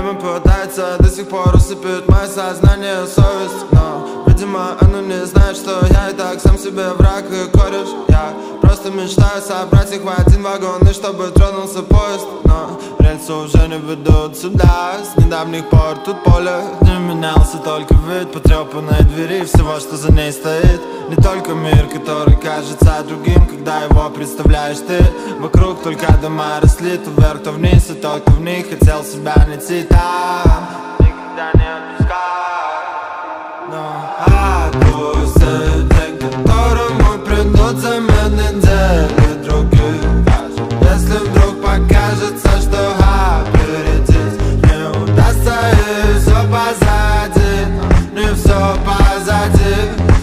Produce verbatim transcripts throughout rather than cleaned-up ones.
Время пытается до сих пор усыпить мое сознание, совесть. Но, видимо, оно не знает, что я и так сам себе враг и кореш. Я просто мечтаю собрать их в один вагон, и чтобы тронулся поезд. Но рельсы уже не ведут сюда. С недавних пор тут поле не менялся, только вид потрепанной двери, всего, что за ней стоит. Не только мир, который кажется другим, когда его представляешь ты. Вокруг только дома росли, то вверх, то вниз, и тот, кто в них хотел себя найти там, никогда не отпускай. Но отпусти день, которому придут замены недели других. Если вдруг покажется, что опередить не удастся, и все позади, не все позади.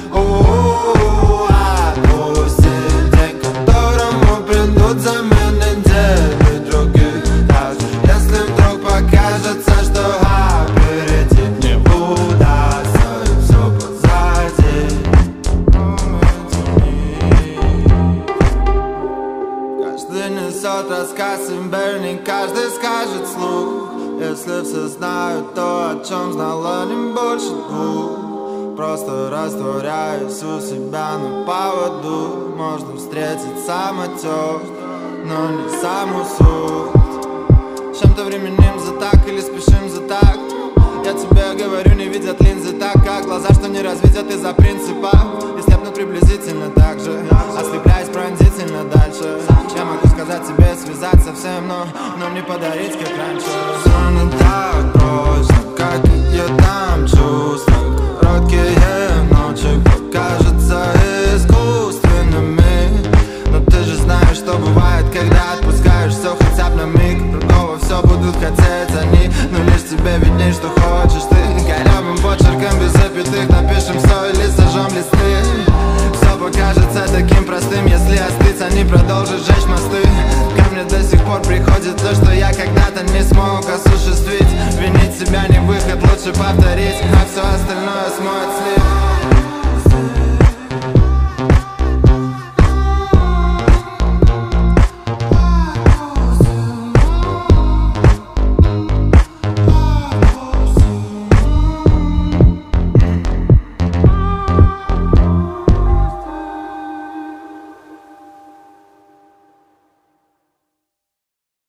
Отпусти день, которому придут замены недели других. Если вдруг покажется, что опередить не удастся, и все позади. Каждый несет рассказ, и не каждый скажет вслух. Если все знают то, о чем знала не больше двух. Просто растворяюсь у себя на поводу. Можно встретить самотек, но не саму суть. Чем-то временем за так или спешим за так. Я тебе говорю, не видят линзы так, как глаза, что не развидят из-за принципа. И слепнут приблизительно так же, ослепляясь пронзительно дальше. Я могу сказать тебе связать со всем, но, но не подарить, как раньше. Все не так просто, как и я там чувства. Короткие ночи покажутся искусственными. Но ты же знаешь, что бывает, когда отпускаешь все хотя бы на миг. Другого все будут хотеть они, но лишь тебе видней, что хочешь ты. Корявым почерком без запятых напишем все или сожжем листы. Все покажется таким простым, если остыть, они продолжат жечь мосты. Ко мне до сих пор приходит то, что я когда-то не смог осуществить. Винить себя не выход, лучше повторить, а все остальное смоет слив.